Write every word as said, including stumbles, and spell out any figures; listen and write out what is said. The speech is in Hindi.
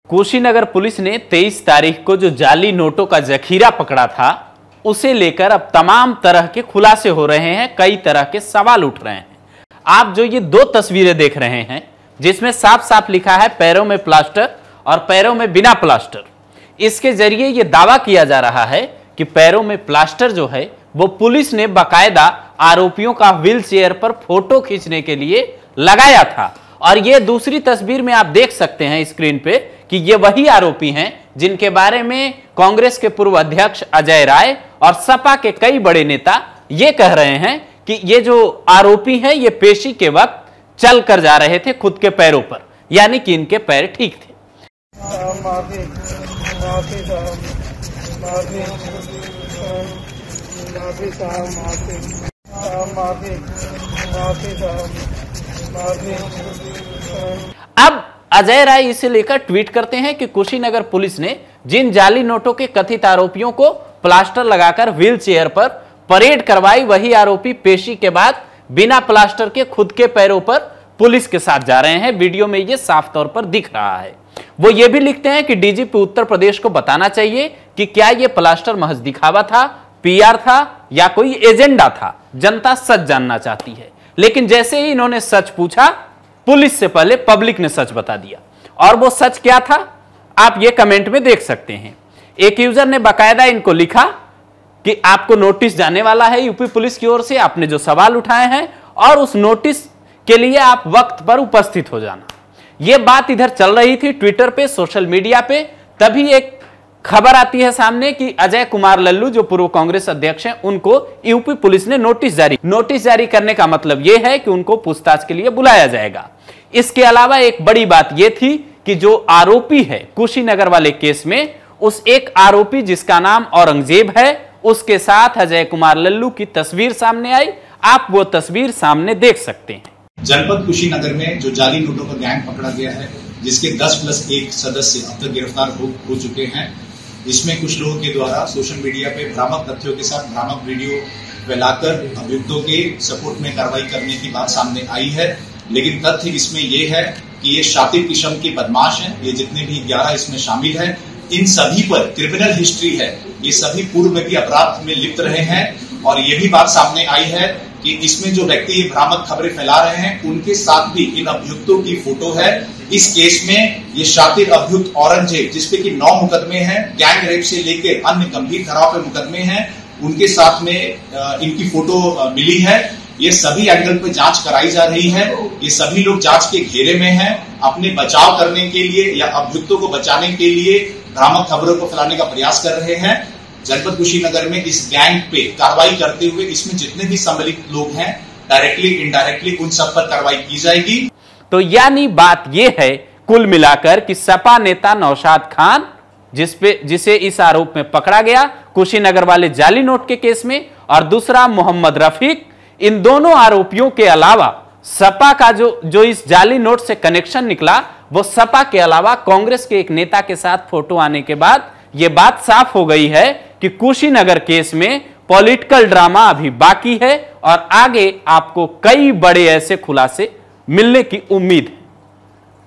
कुशीनगर पुलिस ने तेईस तारीख को जो जाली नोटों का जखीरा पकड़ा था, उसे लेकर अब तमाम तरह के खुलासे हो रहे हैं, कई तरह के सवाल उठ रहे हैं। आप जो ये दो तस्वीरें देख रहे हैं, जिसमें साफ साफ लिखा है पैरों में प्लास्टर और पैरों में बिना प्लास्टर, इसके जरिए ये दावा किया जा रहा है कि पैरों में प्लास्टर जो है वो पुलिस ने बाकायदा आरोपियों का व्हील चेयर पर फोटो खींचने के लिए लगाया था। और ये दूसरी तस्वीर में आप देख सकते हैं स्क्रीन पे कि ये वही आरोपी हैं जिनके बारे में कांग्रेस के पूर्व अध्यक्ष अजय राय और सपा के कई बड़े नेता ये कह रहे हैं कि ये जो आरोपी हैं ये पेशी के वक्त चल कर जा रहे थे खुद के पैरों पर, यानी कि इनके पैर ठीक थे। माफी, माफी साहब, माफी, माफी साहब, माफी, माफी, माफी साहब, माफी। अब अजय राय इसे लेकर ट्वीट करते हैं कि कुशीनगर पुलिस ने जिन जाली नोटों के कथित आरोपियों को प्लास्टर लगाकर व्हील चेयर पर परेड करवाई, वही आरोपी पेशी के बाद बिना प्लास्टर के खुद के पैरों पर पुलिस के साथ जा रहे हैं। वीडियो में यह साफ तौर पर दिख रहा है। वो ये भी लिखते हैं कि डीजीपी उत्तर प्रदेश को बताना चाहिए कि क्या यह प्लास्टर महज दिखावा था, पीआर था या कोई एजेंडा था। जनता सच जानना चाहती है। लेकिन जैसे ही इन्होंने सच पूछा, पुलिस से पहले पब्लिक ने सच बता दिया। और वो सच क्या था, आप ये कमेंट में देख सकते हैं। एक यूजर ने बाकायदा इनको लिखा कि आपको नोटिस जाने वाला है यूपी पुलिस की ओर से, आपने जो सवाल उठाए हैं और उस नोटिस के लिए आप वक्त पर उपस्थित हो जाना। यह बात इधर चल रही थी ट्विटर पे, सोशल मीडिया पे, तभी एक खबर आती है सामने कि अजय कुमार लल्लू जो पूर्व कांग्रेस अध्यक्ष हैं, उनको यूपी पुलिस ने नोटिस जारी नोटिस जारी करने का मतलब यह है कि उनको पूछताछ के लिए बुलाया जाएगा। इसके अलावा एक बड़ी बात यह थी कि जो आरोपी है कुशीनगर वाले केस में, उस एक आरोपी जिसका नाम औरंगजेब है, उसके साथ अजय कुमार लल्लू की तस्वीर सामने आई। आप वो तस्वीर सामने देख सकते हैं। जनपद कुशीनगर में जो जाली नोटों का गैंग पकड़ा गया है, जिसके दस प्लस एक सदस्य अब तक गिरफ्तार हो, हो चुके हैं। इसमें कुछ लोगों के द्वारा सोशल मीडिया पे भ्रामक तथ्यों के साथ भ्रामक वीडियो फैलाकर अभियुक्तों के सपोर्ट में कार्रवाई करने की बात सामने आई है। लेकिन तथ्य इसमें यह है कि ये शातिर किस्म के बदमाश हैं। ये जितने भी ग्यारह इसमें शामिल हैं, इन सभी पर क्रिमिनल हिस्ट्री है। ये सभी पूर्व में भी अपराध में लिप्त रहे हैं। और ये भी बात सामने आई है कि इसमें जो व्यक्ति ये भ्रामक खबरें फैला रहे हैं, उनके साथ भी इन अभियुक्तों की फोटो है। इस केस में ये शातिर अभियुक्त औरंगजेब, जिसपे कि नौ मुकदमे हैं, गैंग रेप से लेकर अन्य गंभीर खराब पे मुकदमे हैं, उनके साथ में इनकी फोटो मिली है। ये सभी एंगल पे जांच कराई जा रही है। ये सभी लोग जांच के घेरे में हैं। अपने बचाव करने के लिए या अभियुक्तों को बचाने के लिए भ्रामक खबरों को फैलाने का प्रयास कर रहे हैं। जनपद कुशीनगर में इस गैंग पे कार्रवाई करते हुए इसमें जितने भी सम्मिलित लोग हैं, डायरेक्टली इनडायरेक्टली, उन सब पर कार्रवाई की जाएगी। तो यानी बात यह है कुल मिलाकर कि सपा नेता नौशाद खान, जिस पे जिसे इस आरोप में पकड़ा गया कुशीनगर वाले जाली नोट के केस में, और दूसरा मोहम्मद रफीक, इन दोनों आरोपियों के अलावा सपा का जो जो इस जाली नोट से कनेक्शन निकला, वो सपा के अलावा कांग्रेस के एक नेता के साथ फोटो आने के बाद यह बात साफ हो गई है कि कुशीनगर केस में पॉलिटिकल ड्रामा अभी बाकी है और आगे आपको कई बड़े ऐसे खुलासे मिलने की उम्मीद है।